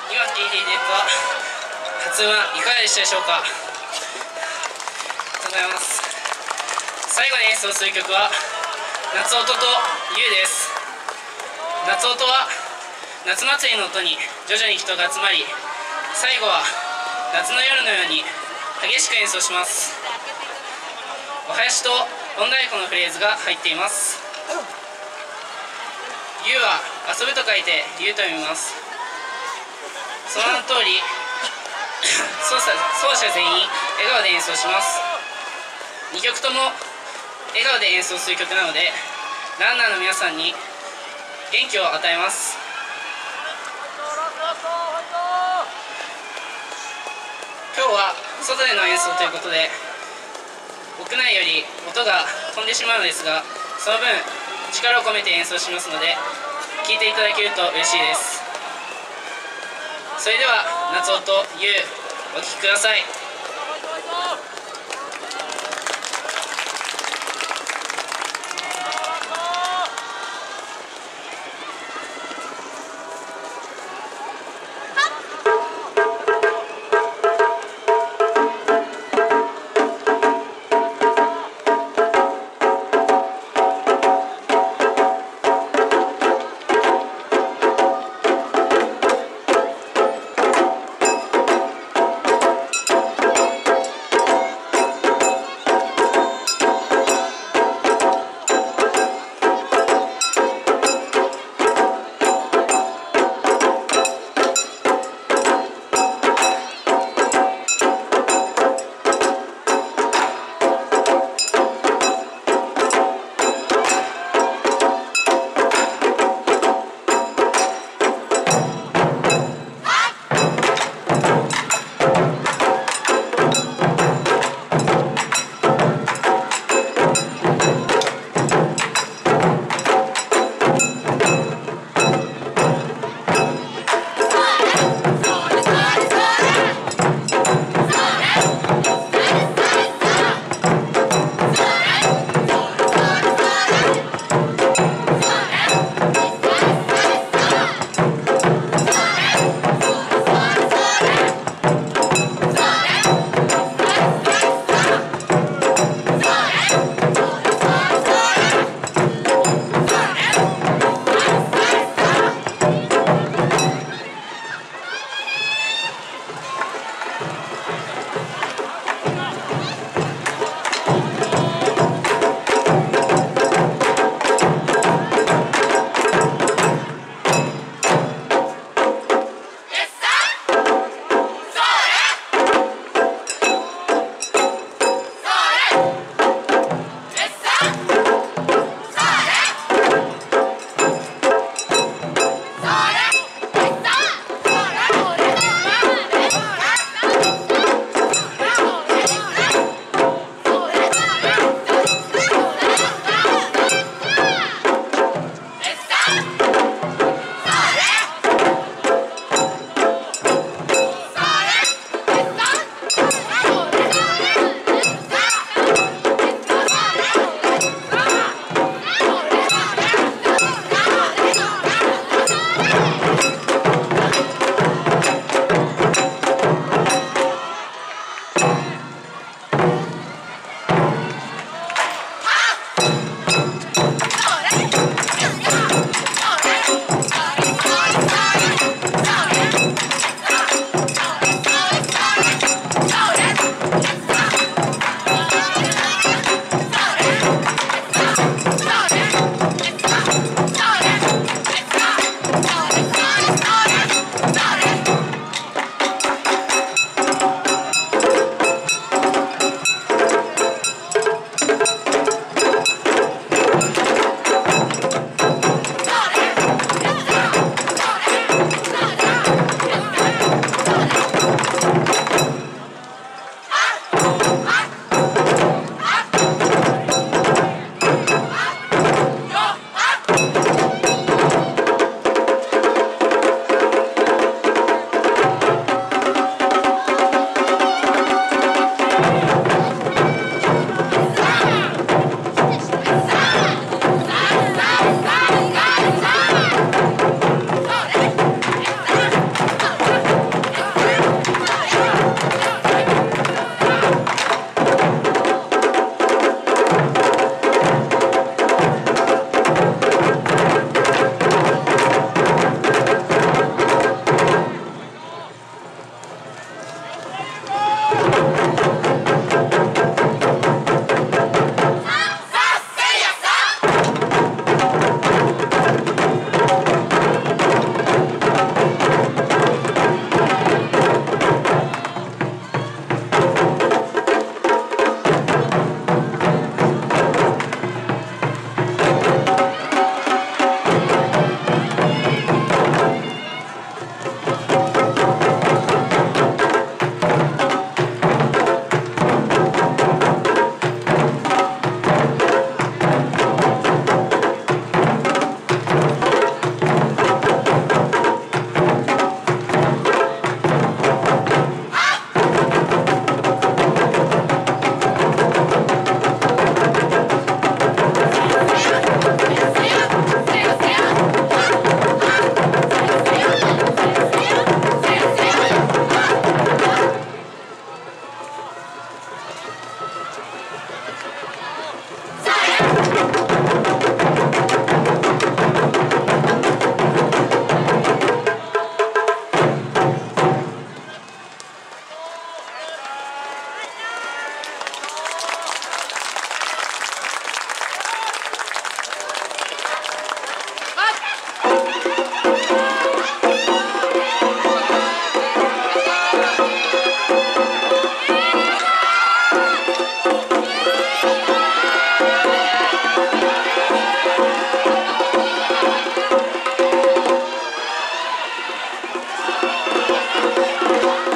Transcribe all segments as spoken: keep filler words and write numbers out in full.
今聴いていた発音はいかがでしたでしょうか。ありがとうございます。最後に演奏する曲は夏音とゆうです。夏音は夏祭りの音に徐々に人が集まり、最後は夏の夜のように激しく演奏します。お囃子と本太鼓のフレーズが入っています。ゆうは遊ぶと書いてゆうと読みます。その名の通り奏者全員笑顔で演奏します。にきょくとも笑顔で演奏する曲なので、ランナーの皆さんに元気を与えます。今日は外での演奏ということで、屋内より音が飛んでしまうのですが、その分力を込めて演奏しますので、聴いていただけると嬉しいです。それでは夏音ゆう、お聴きください。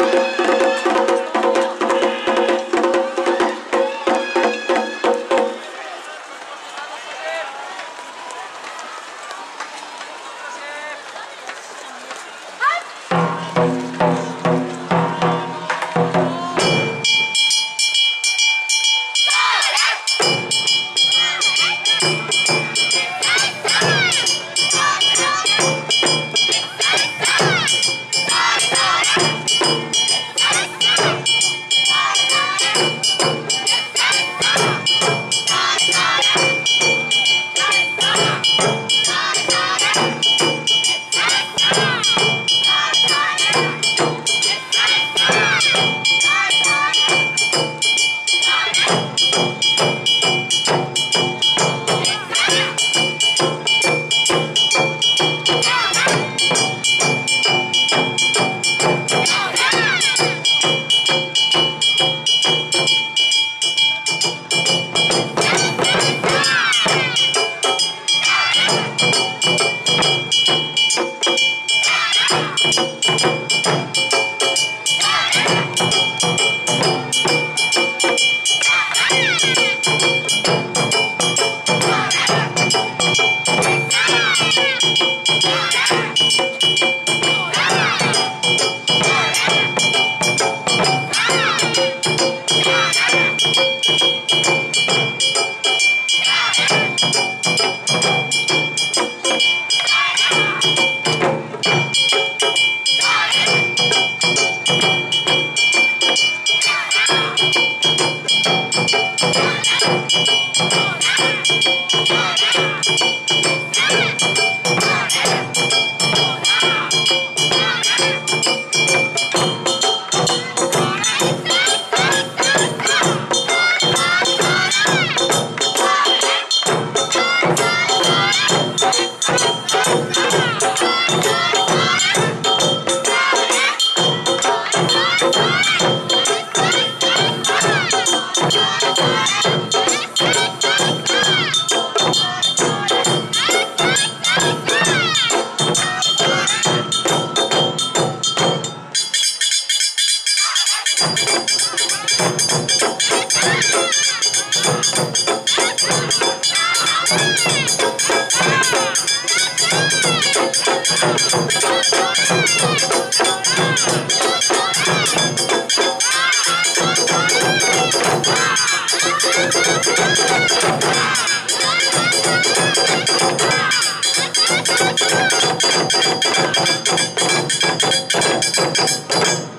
you